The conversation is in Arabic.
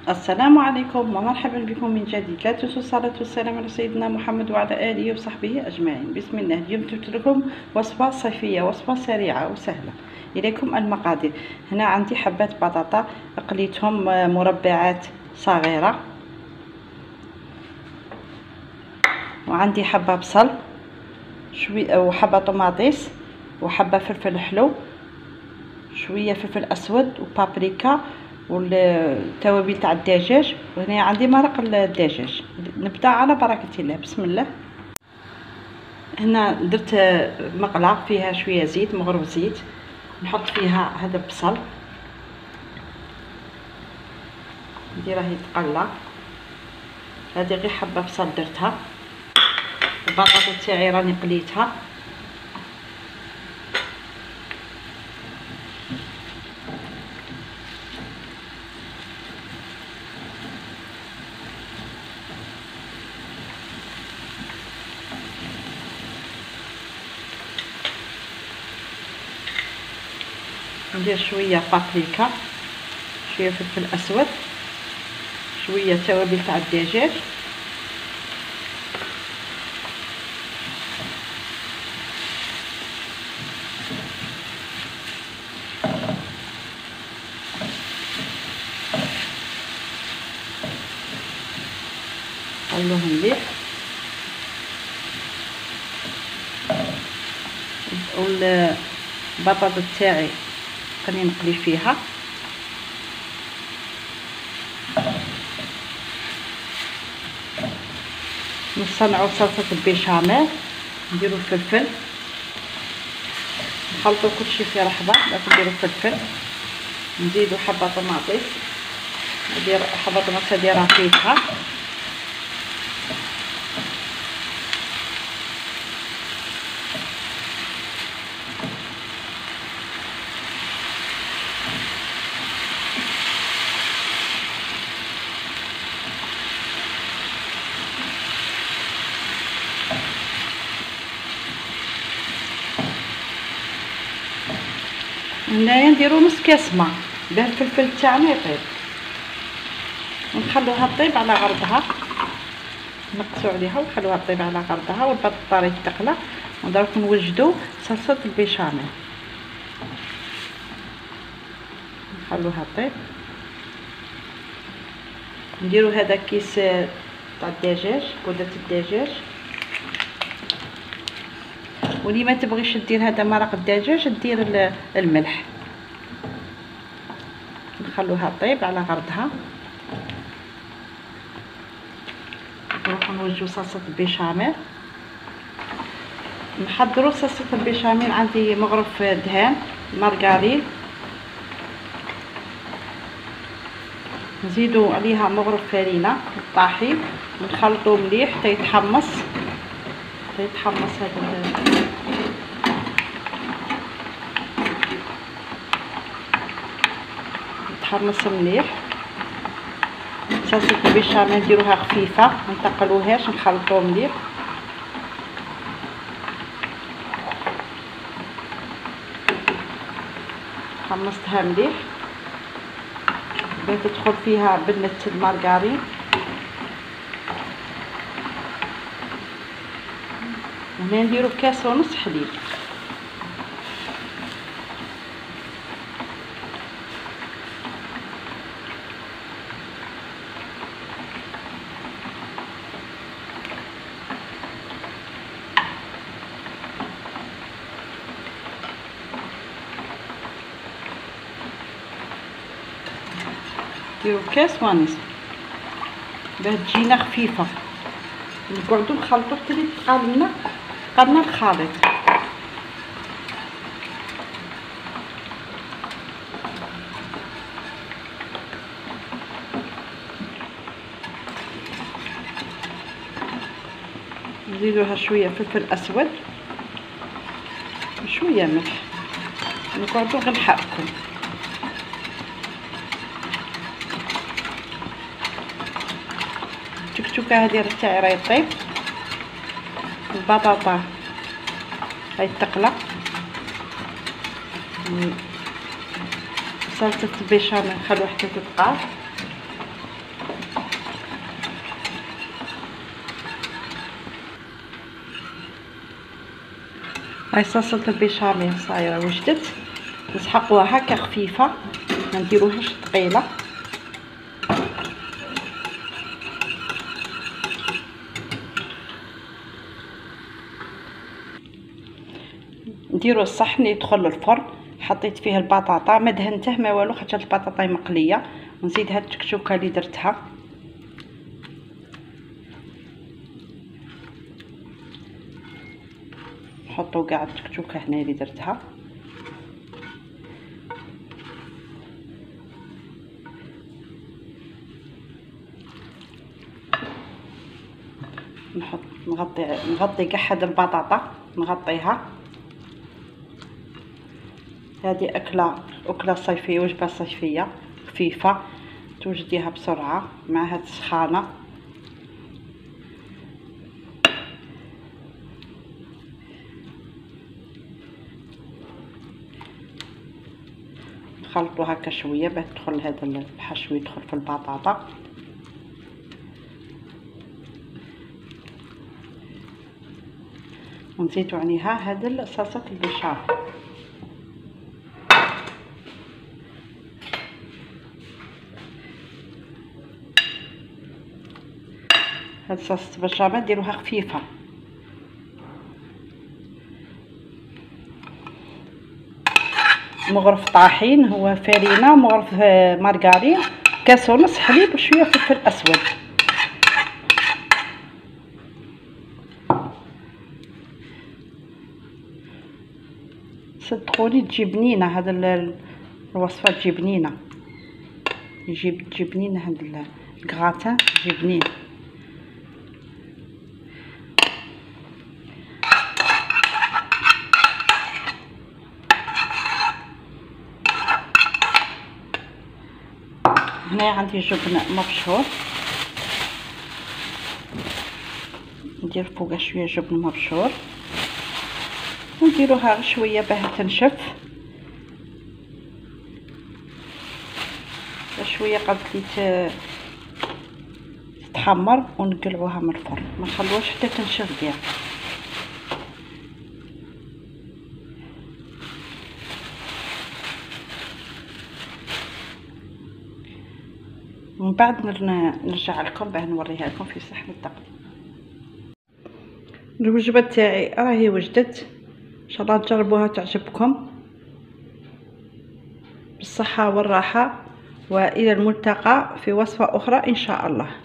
السلام عليكم ومرحبا بكم من جديد. لا تنسوا الصلاة والسلام على سيدنا محمد وعلى آله وصحبه أجمعين. بسم الله. اليوم جبت لكم وصفة صيفية، وصفة سريعة وسهلة. إليكم المقادير. هنا عندي حبات بطاطا قليتهم مربعات صغيرة، وعندي حبة بصل شوية، وحبة طماطيس، وحبة فلفل حلو، شوية فلفل أسود وبابريكا، والتوابل تاع الدجاج. وهنا عندي مرق الدجاج. نبدا على بركه الله. بسم الله. هنا درت مقله فيها شويه زيت، مغرف زيت. نحط فيها هذا البصل، نديره يتقلى. هذه غير حبه بصل درتها. البطاطا تاعي راني قليتها. ندير شويه بابريكا، شويه فلفل اسود، شويه توابل تاع الدجاج، نخلوه مليح. والبطاطا تاعي خليني نقلي فيها. نصنعوا صلصه البيشاميل. نديروا الفلفل، نخلطوا كلشي في رحبه. نديروا الفلفل، نزيدوا حبه طماطيس، ندير حبه طماطيس نديرها فيها، هنايا نديرو نص كاس ماء باه الفلفل تاعنا يطيب، ونخلوها طيب على غرضها. نقصو عليها ونخلوها طيب على غرضها، والبطاطا تقلى. ودرك نوجدو صلصه البيشاميل. نخلوها طيب. نديرو هذا كيس تاع الدجاج، بودره الدجاج. واللي ما تبغيش دير هذا مرق الدجاج دير الملح. نخلوها طيب على غرضها. نروحو نوجدو صلصه البيشاميل. نحضروا صلصه البيشاميل. عندي مغرف دهان مارغرين، نزيدو عليها مغرف فرينه طاحين، ونخلطو مليح حتى يتحمص هذا يتحمص مليح. صلصه البيشاميل نديروها خفيفه، ما نتقلوهاش، نخلطوه مليح. حمصتها مليح باه تدخل فيها بنه المارغرين. هنا نديرو كاس ونص حليب. نديرو كاس ونص باه تجينا خفيفه. نقعدو نخلطو حتى يتقالنا الخليط. نزيدوها شويه فلفل اسود وشويه ملح. نقعدو غير نحركو. التكتوكه هذه تاعي راهي طيب. البطاطا هاي تقلى. صلصه البيشاميل نخلوها حتى تتقار. هاي صلصة البيشاميل صايرة وجدت، نسحقوها هكا خفيفة، ما نديروهاش ثقيلة. نديرو الصحن يدخل للفرن، حطيت فيه البطاطا ما دهنته ما والو، خاطر البطاطا مقليه، ونزيد هاد التكتوكه اللي درتها. نحطو كاع التكتوكه هنا اللي درتها. نحط نغطي كاع هاد البطاطا، نغطيها. هذه أكلة صيفية، وجبة صيفية خفيفة توجديها بسرعة مع هاد السخانة. نخلطو هكا شوية باه تدخل هذا الحشو يدخل في البطاطا. ونزيدو عليها هاد صلصة البيشاميل. هاد صلصة البيشاميل ديروها خفيفة. مغرف طاحين هو فرينة، مغرف مارغرين، كاس ونص حليب وشوية فلفل اسود. صدقوني تجي بنينه، هاد الوصفه تجي بنينه، تجي بنينه هاد الكغاتان تجي بنين. هنا عندي جبن مبشور، ندير فوقها شويه جبن مبشور ونديروها شويه باه تنشف شويه قبل تتحمر، ونقلعوها من الفرن، ما نخلوهاش حتى تنشف كاع. ومن بعد نرجع لكم باه نوريها لكم في صحن التقديم. الوجبه تاعي راهي وجدت، ان شاء الله تجربوها تعجبكم. بالصحه والراحه، والى الملتقى في وصفه اخرى ان شاء الله.